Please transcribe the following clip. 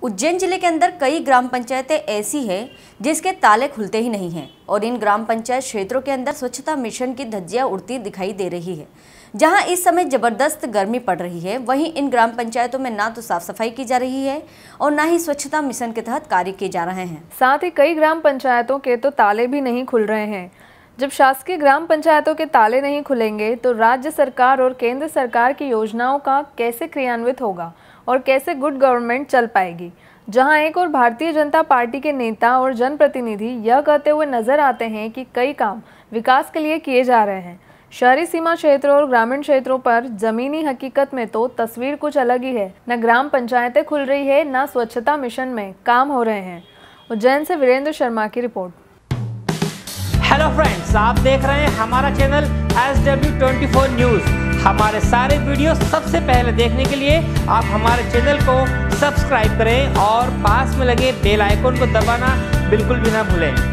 उज्जैन जिले के अंदर कई ग्राम पंचायतें ऐसी हैं जिसके ताले खुलते ही नहीं हैं और इन ग्राम पंचायत क्षेत्रों के अंदर स्वच्छता मिशन की धज्जियां उड़ती दिखाई दे रही है। जहां इस समय जबरदस्त गर्मी पड़ रही है, वहीं इन ग्राम पंचायतों में ना तो साफ सफाई की जा रही है और ना ही स्वच्छता मिशन के तहत कार्य किए जा रहे हैं। साथ ही कई ग्राम पंचायतों के तो ताले भी नहीं खुल रहे हैं। जब शासकीय ग्राम पंचायतों के ताले नहीं खुलेंगे तो राज्य सरकार और केंद्र सरकार की योजनाओं का कैसे क्रियान्वित होगा और कैसे गुड गवर्नमेंट चल पाएगी। जहां एक और भारतीय जनता पार्टी के नेता और जनप्रतिनिधि यह कहते हुए नजर आते हैं कि कई काम विकास के लिए किए जा रहे हैं। शहरी सीमा क्षेत्रों और ग्रामीण क्षेत्रों पर जमीनी हकीकत में तो तस्वीर कुछ अलग ही है। न ग्राम पंचायतें खुल रही है, न स्वच्छता मिशन में काम हो रहे हैं। उज्जैन से वीरेंद्र शर्मा की रिपोर्ट। हेलो फ्रेंड्स, आप देख रहे हैं हमारा चैनल SW24 न्यूज़। हमारे सारे वीडियो सबसे पहले देखने के लिए आप हमारे चैनल को सब्सक्राइब करें और पास में लगे बेल आइकन को दबाना बिल्कुल भी ना भूलें।